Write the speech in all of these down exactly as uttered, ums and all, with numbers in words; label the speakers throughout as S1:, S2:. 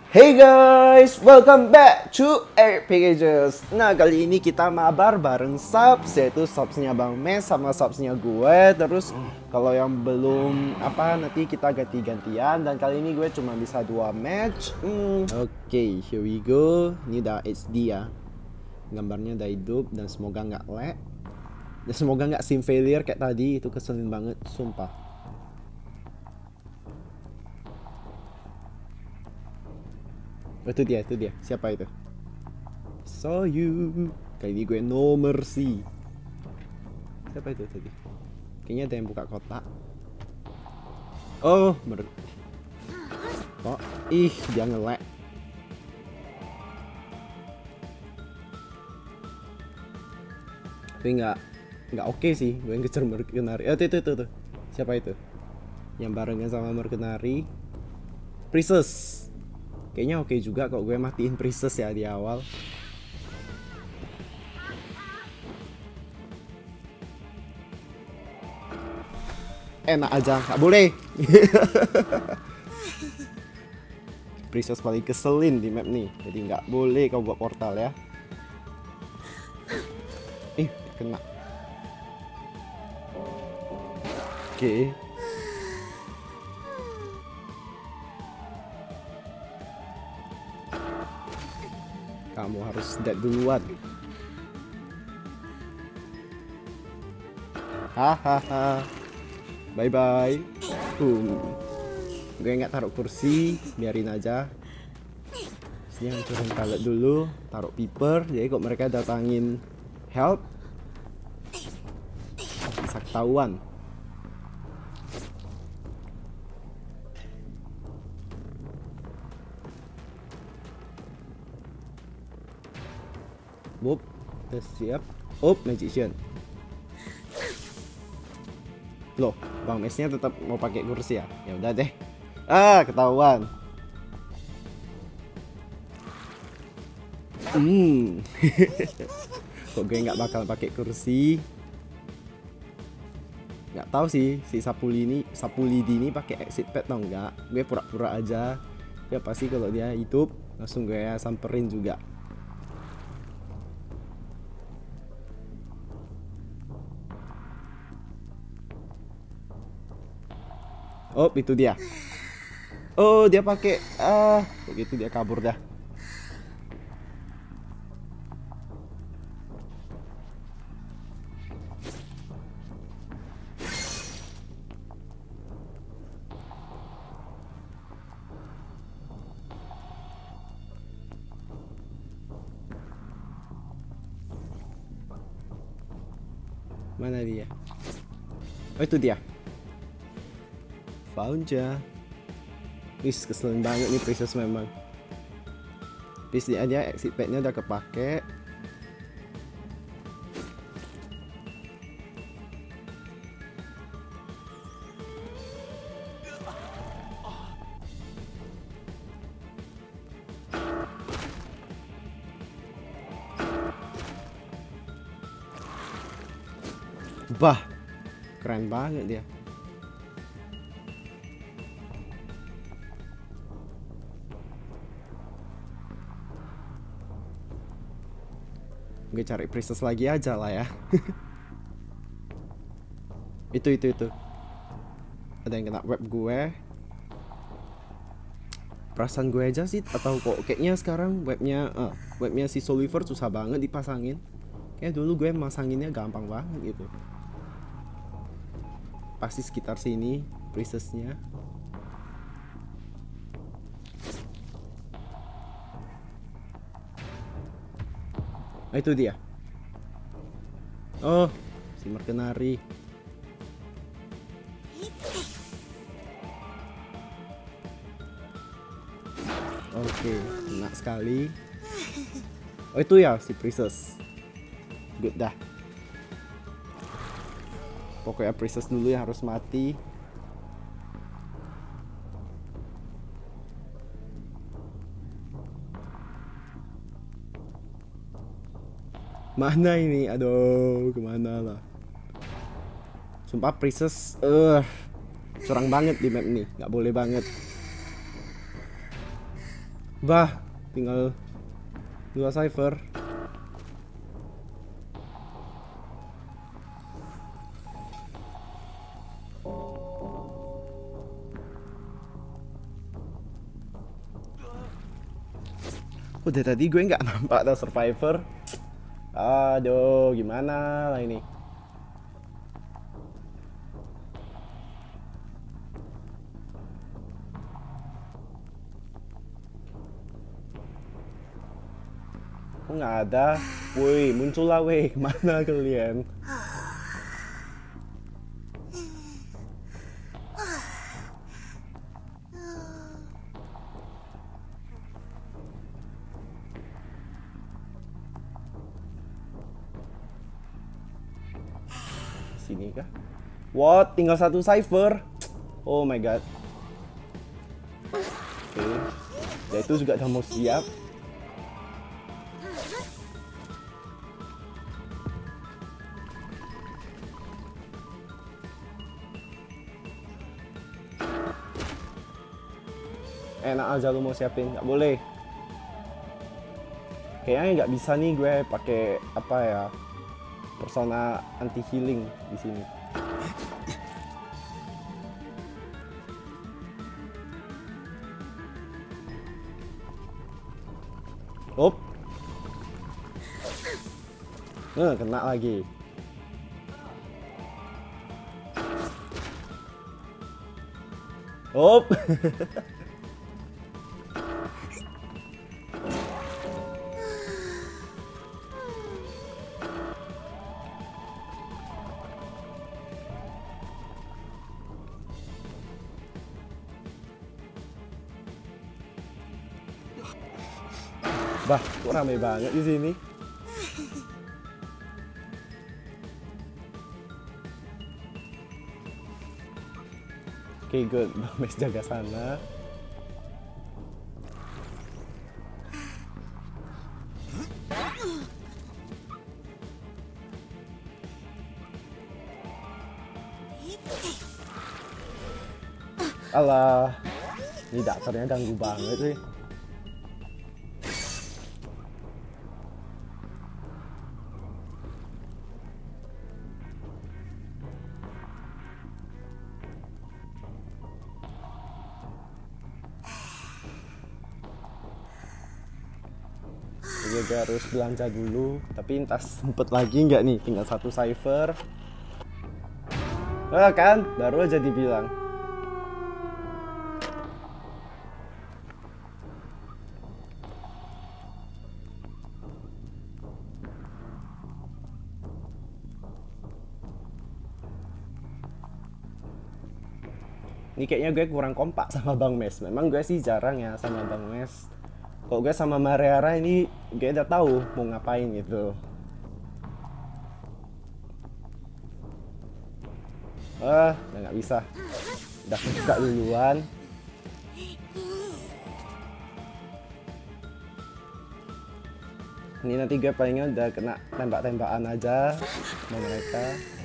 S1: Hey guys, welcome back to Air Packages. Nah, kali ini kita mabar bareng subs, yaitu subsnya Bang Mes sama subsnya gue. Terus kalau yang belum apa, nanti kita ganti-gantian. Dan kali ini gue cuma bisa dua match. hmm. Oke, okay, here we go. Ini udah H D ya. Gambarnya udah hidup dan semoga nggak lag. Dan semoga nggak sim failure kayak tadi. Itu keselin banget, sumpah. Itu dia, itu dia. Siapa itu? Saw you. Kali ini gue no mercy. Siapa itu tadi? Kayaknya ada yang buka kotak. Oh, ber... Oh, ih, dia nge-lag. Tapi nggak nggak oke okay sih. Gue ngejar Mercenary. Oh, itu, itu, itu, itu. Siapa itu? Yang barengan sama Mercenary. Princess. Kayaknya oke okay juga kok gue matiin Princess ya di awal. Enak aja, nggak boleh. Princess paling keselin di map nih, jadi nggak boleh kau buat portal ya. Ih, kena. Oke. Okay. Kamu harus dead duluan. Hahaha. Bye bye. Boom. Gue nggak taruh kursi, biarin aja. Sini hancurin pallet dulu, taruh piper. Jadi kok mereka datangin help, bisa ketahuan. Boop, udah siap. Oh, magician. Loh, Bang Mesnya tetap mau pakai kursi ya? Ya udah deh. Ah, ketahuan. Hmm. Kok gue nggak bakal pakai kursi? Nggak tahu sih si Sapuli ini, Sapulidi ini pakai exit pad atau enggak? Gue pura-pura aja. Ya pasti kalau dia hidup langsung gue samperin juga. Oh, itu dia. Oh, dia pakai ah, begitu dia kabur dah. Mana dia? Oh, itu dia. Found ya. Wis, keselin banget nih Princess memang. Bis dia aja exit padnya udah kepake. Bah, keren banget dia. Gue cari Princess lagi aja lah ya. Itu itu itu. Ada yang kena web gue. Perasaan gue aja sih, atau kok kayaknya sekarang webnya uh, webnya si Soliver susah banget dipasangin. Kayak dulu gue masanginnya gampang banget gitu. Pasti sekitar sini Princessnya. Ah, itu dia. Oh, si Mercenary. Oke, enak sekali. Oh, itu ya si Princess. Good dah. Pokoknya Princess dulu yang harus mati. Mana ini? Aduh, kemana lah? Sumpah Princess, eh, uh, curang banget di map ini, nggak boleh banget. Bah, tinggal dua cipher. Udah tadi gue nggak nampak ada survivor. Aduh, gimana lah ini? Kok nggak ada? Woi, muncul lah weh. Mana kalian? Sini kah? What? Tinggal satu cipher. Oh my god. Oke. Okay. Ya itu juga udah mau siap. Enak aja lu mau siapin, nggak boleh. Kayaknya nggak bisa nih gue pakai apa ya, persona anti healing di sini. Up. Nah, kena lagi. Up. Bah, kok rame banget di sini. Oke, okay, good. Bang Mes jaga sana. Alah, ini daktarnya ganggu banget sih. Jadi gue harus belanja dulu, tapi entah sempet lagi nggak nih, tinggal satu cipher. Ah kan, baru aja dibilang. Ini kayaknya gue kurang kompak sama Bang Mes. Memang gue sih jarang ya sama Bang Mes. Kok gue sama Mariara ini gue udah tahu mau ngapain gitu. Ah, udah nggak bisa. Udah buka duluan. Ini nanti gue palingnya udah kena tembak-tembakan aja sama mereka.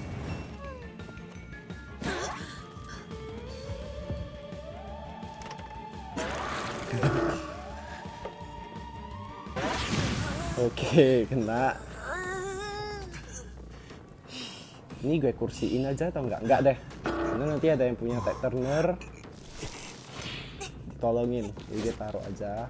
S1: Oke, kena. Ini gue kursiin aja atau enggak? Enggak deh. Karena nanti ada yang punya Tech Turner. Tolongin. Jadi gue taruh aja.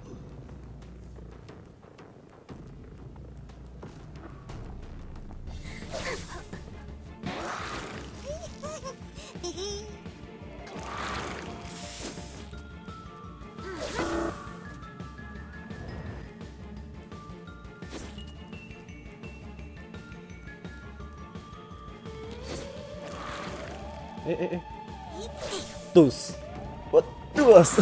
S1: Eh, eh, eh. Tus. What? Tus.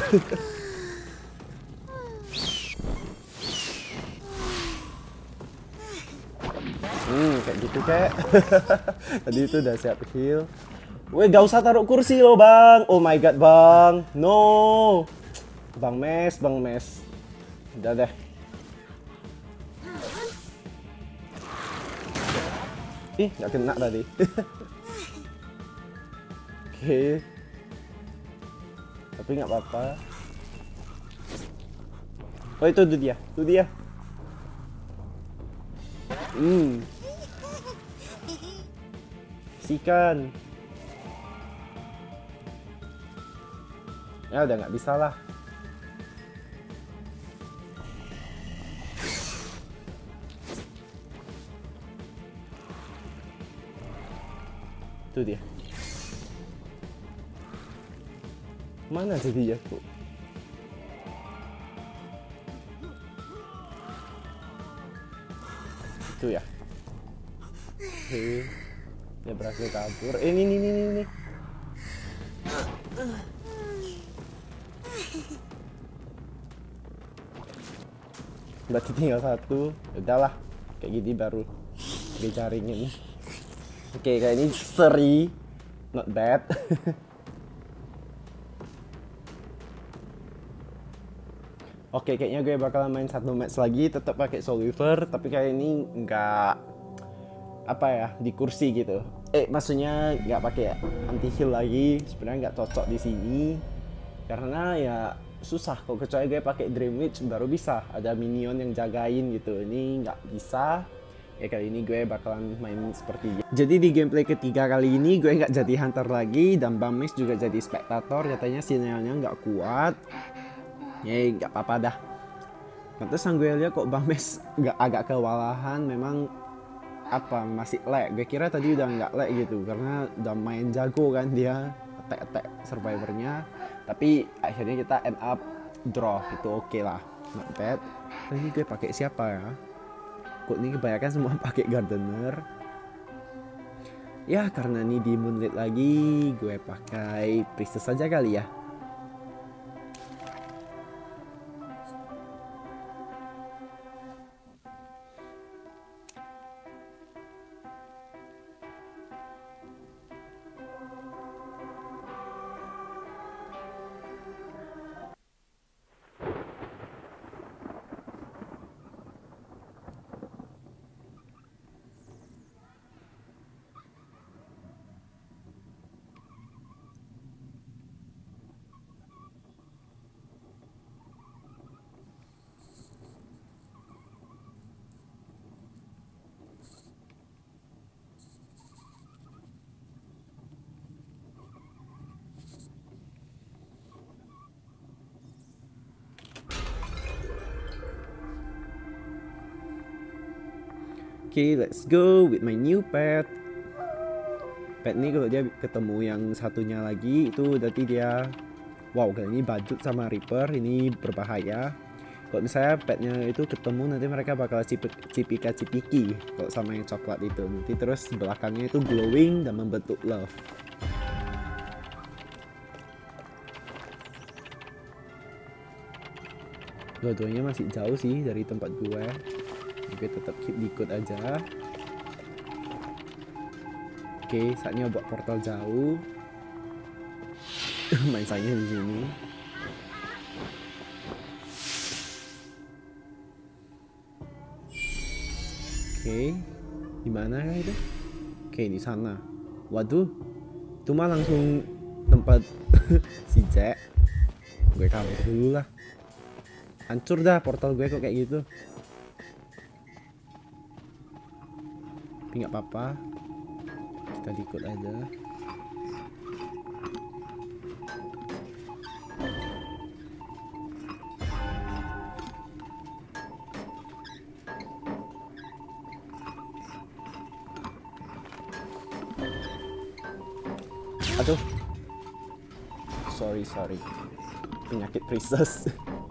S1: Hmm, kayak gitu kayak. Tadi itu udah siap heal. Weh, gak usah taruh kursi loh, Bang. Oh my god, Bang. No. Bang Mes, Bang Mes. Udah deh. Ih, gak kena tadi. Oke, tapi nggak apa-apa. Oh itu tuh dia, tuh dia. Hmm. Sikan. Ya udah nggak bisa lah. Itu dia. Mana jadi ya kok? Itu ya. Oke. Dia berhasil kabur. Eh, ini ini ini ini. Berarti tinggal satu. Udahlah. Kayak gini baru dicaringin. Oke, kayak ini seri. Not bad. Oke, kayaknya gue bakal main satu match lagi, tetap pakai Soul Weaver, tapi kayak ini nggak apa ya, di kursi gitu. Eh, maksudnya nggak pakai anti heal lagi. Sebenarnya nggak cocok di sini karena ya susah. Kok kecuali gue pakai Dream Witch baru bisa ada minion yang jagain gitu. Ini nggak bisa. Ya kali ini gue bakalan main seperti ini. Jadi di gameplay ketiga kali ini gue nggak jadi hunter lagi dan Bang Max juga jadi spektator. Katanya sinyalnya nggak kuat. Ya nggak apa-apa dah. Pantesan gue lihat kok Bang Max nggak agak kewalahan. Memang apa masih lag. Gue kira tadi udah nggak lag gitu karena udah main jago kan dia attack-attack survivornya. Tapi akhirnya kita end up draw, itu oke okay lah, not bad. Ini gue pakai siapa ya? Kok ini kebanyakan semua pakai Gardener. Ya karena ini di Moonlit lagi, gue pakai Priestess saja kali ya. Oke, okay, let's go with my new pet. Pet ini kalau dia ketemu yang satunya lagi itu berarti dia, wow, kali ini budget sama Reaper, ini berbahaya. Kalau misalnya petnya itu ketemu nanti mereka bakal cipika cipiki kalau sama yang coklat itu. Nanti terus belakangnya itu glowing dan membentuk love. Dua-duanya masih jauh sih dari tempat gue. Gue tetap keep di code aja. Oke, saatnya buat portal jauh. Main saya di sini. Oke, di mana ya itu? Oke, di sana. Waduh, itu mah langsung tempat si Jack. Gue kabur dulu lah. Hancur dah portal gue kok kayak gitu. Tapi nggak apa-apa, kita ikut aja. Aduh, sorry sorry, penyakit princess.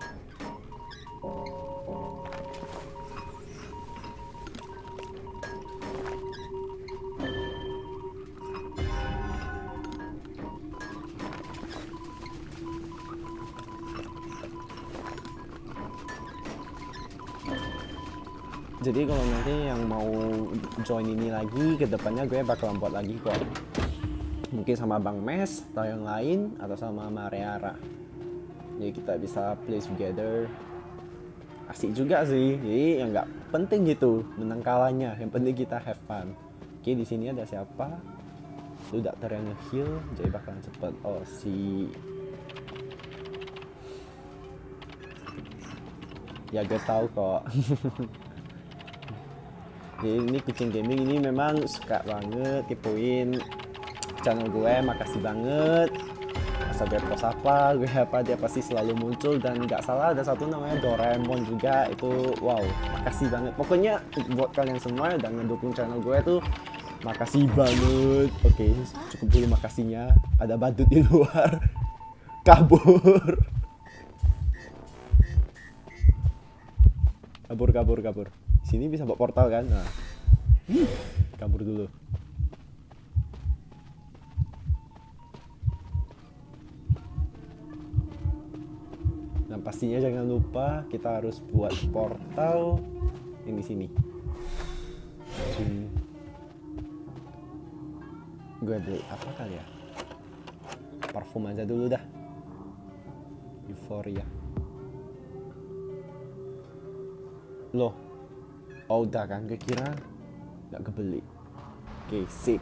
S1: Jadi kalau nanti yang mau join ini lagi, kedepannya gue bakalan buat lagi kok. Mungkin sama Bang Mes atau yang lain, atau sama Mareara. Jadi kita bisa play together. Asik juga sih. Jadi yang nggak penting gitu menang kalahnya, yang penting kita have fun. Oke, di sini ada siapa? Itu dokter yang nge-heal, jadi bakalan cepet. Oh, si Ya gue tahu kok. Jadi ini Kucing Gaming ini memang suka banget kepoin channel gue, makasih banget. Asal gue post apa, gue apa, dia pasti selalu muncul. Dan nggak salah ada satu namanya Doraemon juga, itu wow, makasih banget. Pokoknya buat kalian semua yang udah ngedukung channel gue tuh, makasih banget. Oke, cukup dulu makasihnya. Ada badut di luar. Kabur. Kabur, kabur, kabur. Sini bisa bawa portal kan? Nah. Kabur dulu. Nah, pastinya jangan lupa kita harus buat portal yang di sini. Zoom. Gue beli apa kali ya? Parfum aja dulu dah. Euphoria. Loh, oh udah kan, gue kira nggak kebeli. Oke, okay, sip.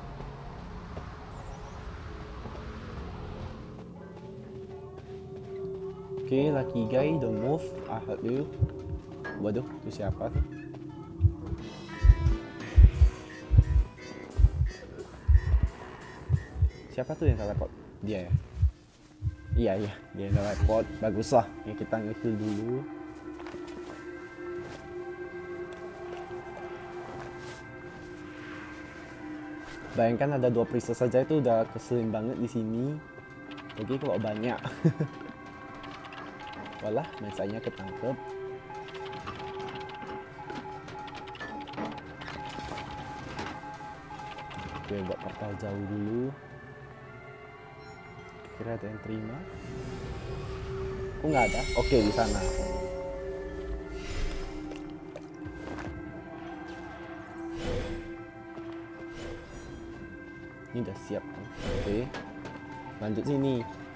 S1: Oke, okay, lucky guy, don't move. I help you. Waduh, itu siapa tuh? Siapa tuh yang teleport? Dia ya? Iya, iya, dia yang teleport. Bagus lah, ya, kita nge-heal dulu. Bayangkan ada dua priestess saja itu udah keselin banget di sini. Lagi kalau banyak. Walah, mesanya ketangkep. Oke, buat portal jauh dulu. Kira ada yang terima? Kok nggak ada? Oke, di sana. Ini udah siap. Oke, lanjut sini.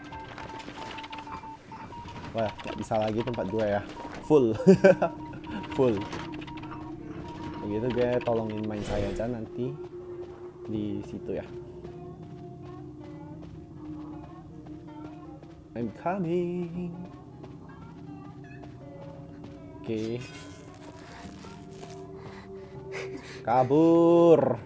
S1: Wah, nggak bisa lagi tempat gue ya. Full. Full. Begitu gue tolongin main saya aja nanti di situ ya. I'm coming. Oke. Kabur.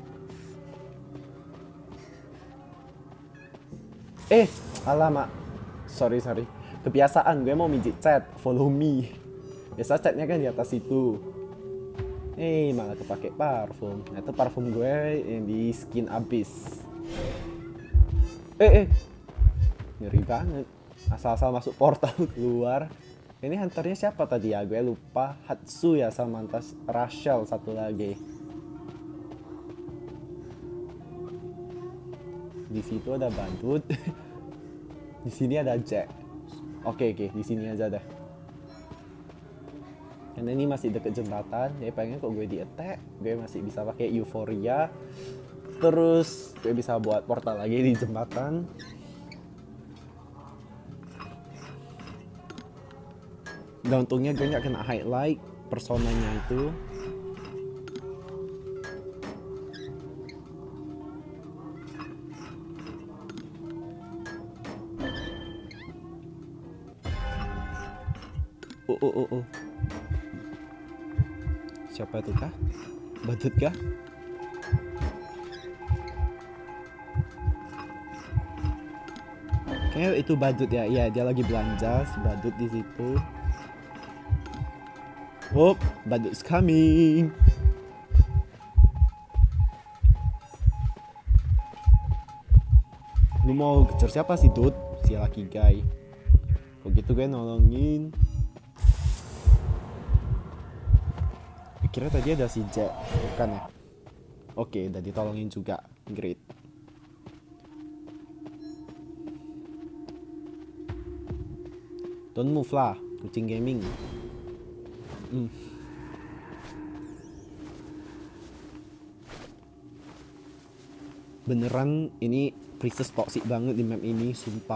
S1: Eh, alamak. Sorry, sorry. Kebiasaan gue mau mijit chat, follow me. Biasa chatnya kan di atas itu. Eh, malah kepake parfum. Nah, itu parfum gue yang di skin abis. Eh, eh. Ngeri banget. Asal-asal masuk portal keluar. Ini hunternya siapa tadi ya? Gue lupa. Hatsu ya sama mantas Rachel satu lagi. Di situ ada bandut. Di sini ada Jack. Oke, oke, di sini aja dah. Karena ini masih deket jembatan, jadi pengen kok gue di attack, gue masih bisa pakai Euphoria. Terus gue bisa buat portal lagi di jembatan. Dan untungnya gue nggak kena highlight personanya itu. Oh, oh, oh, oh. Siapa itu kah? Badut kah? Kayaknya itu badut ya. Iya, dia lagi belanja si badut di situ. Oh, badut's coming. Lu mau kejar siapa sih, Dut? Si laki guy. Kok gitu gue nolongin. Kira tadi ada si Jack, bukan ya? Oke, udah ditolongin juga. Great. Don't move lah, Kucing Gaming. Hmm. Beneran ini priestess toxic banget di map ini, sumpah.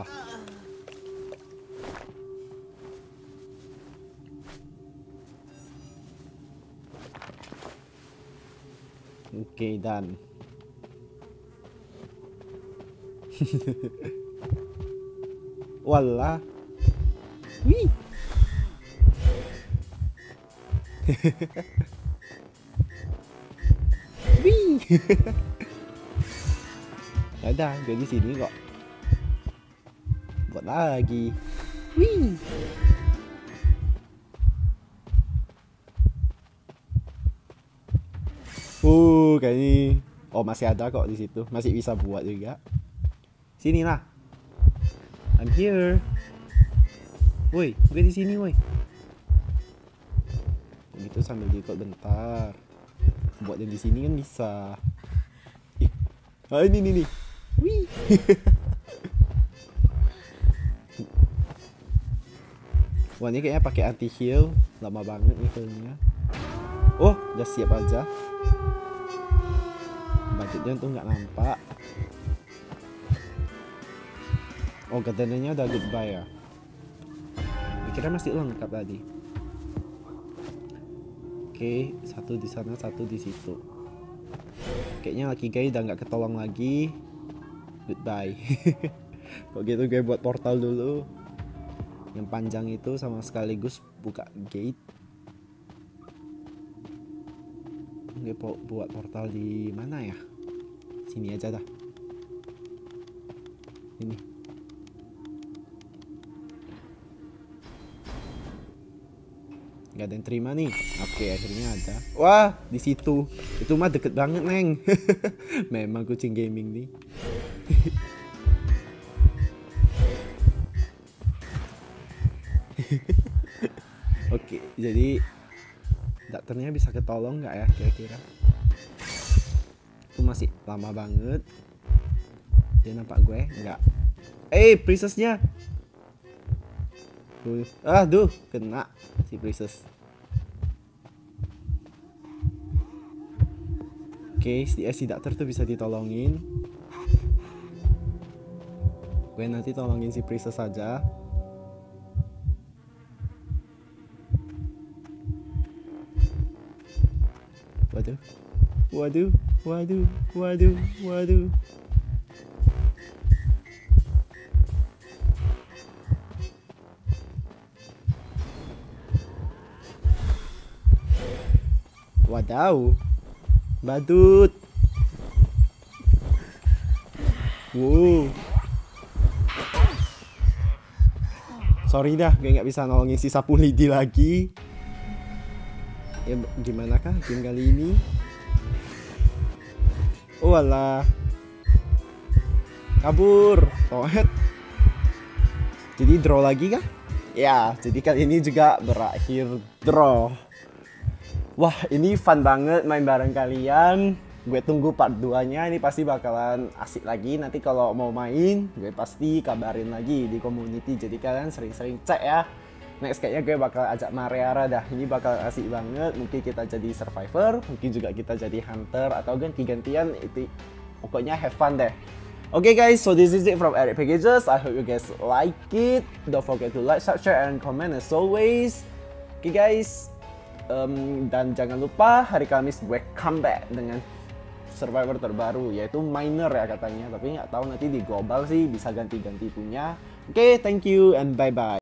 S1: Oke, okay, done. Walah. Wih. Wih. Ada, gue di sini kok. Buat lagi. Wih. Uh, kayak ini. Oh, masih ada kok di situ. Masih bisa buat juga. Sini lah. I'm here. Woi, gue di sini, woi. Itu sambil diikut bentar. Buat yang di sini kan bisa. Ih. Ah, ini nih nih. Wih. Wah, ini kayaknya pakai anti heal. Lama banget nih healnya. Oh, udah siap aja. Budgetnya tuh nggak nampak. Oh, katanya udah goodbye ya. Kira masih lengkap tadi. Oke, satu di sana, satu di situ. Kayaknya laki guys udah nggak ketolong lagi. Goodbye. Kok gitu gue buat portal dulu. Yang panjang itu sama sekaligus buka gate. Gue buat portal di mana ya? Sini aja dah. Ini. Gak ada yang terima nih. Oke, akhirnya ada. Wah, di situ. Itu mah deket banget, Neng. Memang kucing gaming nih. Oke, jadi dokternya bisa ketolong nggak ya kira-kira? Itu masih lama banget. Dia nampak gue nggak. Eh, princessnya. Aduh, kena si princess. Oke, si, si dokter tuh bisa ditolongin. Gue nanti tolongin si princess saja. Waduh, waduh, waduh, waduh, waduh. Wadaw, badut. Wow. Sorry dah, gue nggak bisa nolongin si sapu lidi lagi. Ya gimana kah game kali ini? Oh alah. Kabur. Tohet. Jadi draw lagi kah? Ya, jadi kali ini juga berakhir draw. Wah, ini fun banget main bareng kalian. Gue tunggu part dua nya, ini pasti bakalan asik lagi. Nanti kalau mau main, gue pasti kabarin lagi di community. Jadi kalian sering-sering cek ya. Next kayaknya gue bakal ajak Mariara dah. Ini bakal asik banget. Mungkin kita jadi survivor, mungkin juga kita jadi hunter, atau ganti-gantian. Itu pokoknya have fun deh. Oke okay guys, so this is it from Eric Packages. I hope you guys like it. Don't forget to like, subscribe, and comment as always. Oke okay guys, um, dan jangan lupa hari Kamis gue comeback dengan survivor terbaru, yaitu miner ya katanya. Tapi nggak tahu nanti di global sih bisa ganti-ganti punya. Oke, okay, thank you and bye bye.